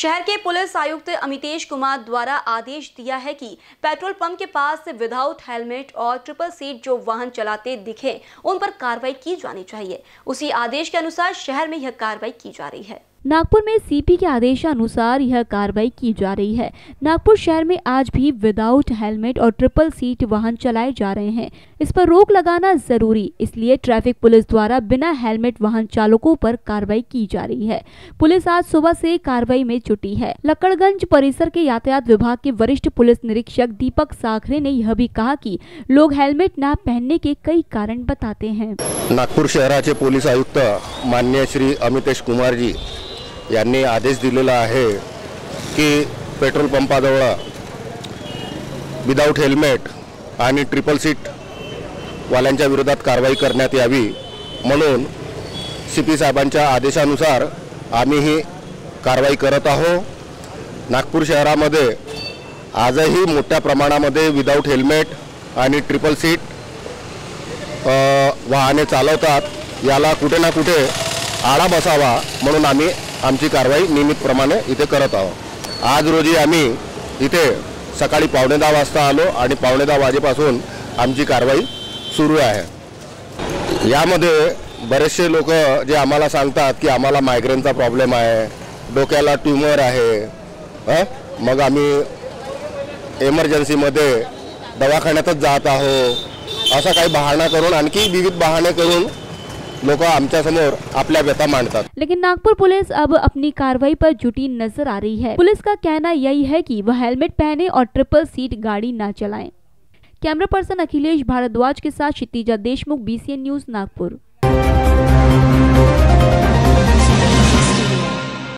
शहर के पुलिस आयुक्त अमितेश कुमार द्वारा आदेश दिया है कि पेट्रोल पंप के पास विदाउट हेलमेट और ट्रिपल सीट जो वाहन चलाते दिखे उन पर कार्रवाई की जानी चाहिए। उसी आदेश के अनुसार शहर में यह कार्रवाई की जा रही है। नागपुर में सीपी के आदेशानुसार यह कार्रवाई की जा रही है। नागपुर शहर में आज भी विदाउट हेलमेट और ट्रिपल सीट वाहन चलाए जा रहे हैं। इस पर रोक लगाना जरूरी, इसलिए ट्रैफिक पुलिस द्वारा बिना हेलमेट वाहन चालकों पर कार्रवाई की जा रही है। पुलिस आज सुबह से कार्रवाई में जुटी है। लक्कड़गंज परिसर के यातायात विभाग के वरिष्ठ पुलिस निरीक्षक दीपक साखरे ने यह भी कहा कि लोग हेलमेट न पहनने के कई कारण बताते हैं। नागपूर शहराचे पोलीस आयुक्त माननीय श्री अमितेश कुमार जी यांनी आदेश दिलेला आहे की पेट्रोल पंपाजवळ विदाउट हेल्मेट आणि ट्रिपल सीट वाल्यांच्या विरोधात कारवाई करण्यात यावी म्हणून सीपी साहेबांच्या आदेशानुसार आम्ही ही कारवाई करत आहोत। नागपूर शहरामध्ये आजही मोठ्या प्रमाणामध्ये विदाउट हेल्मेट आणि ट्रिपल सीट वाहने चालवतात। याला कुठे ना कुठे आळा बसावा म्हणून आम्ही आमची कारवाई नियमितप्रमाणे इथे करत आहोत। आज रोजी आम्ही इथे सकाळी 9:15 वाजता आलो आणि 9:15 वाजेपासून आमची कारवाई सुरू आहे। यामध्ये बरेचसे लोक जे आम्हाला सांगतात की आम्हाला मायग्रेनचा प्रॉब्लेम आहे, डोक्याला ट्यूमर आहे, मग आम्ही इमर्जन्सीमध्ये दवाखान्यातच जात आहोत, असा काही बहाणा करून आणखी विविध बहाणे करून लोग आमच्या समोर आपल्या व्यथा मांडतात। लेकिन नागपुर पुलिस अब अपनी कार्रवाई पर जुटी नजर आ रही है। पुलिस का कहना यही है कि वह हेलमेट पहने और ट्रिपल सीट गाड़ी न चलाएं। कैमरा पर्सन अखिलेश भारद्वाज के साथ क्षितिजा देशमुख, BCN न्यूज, नागपुर।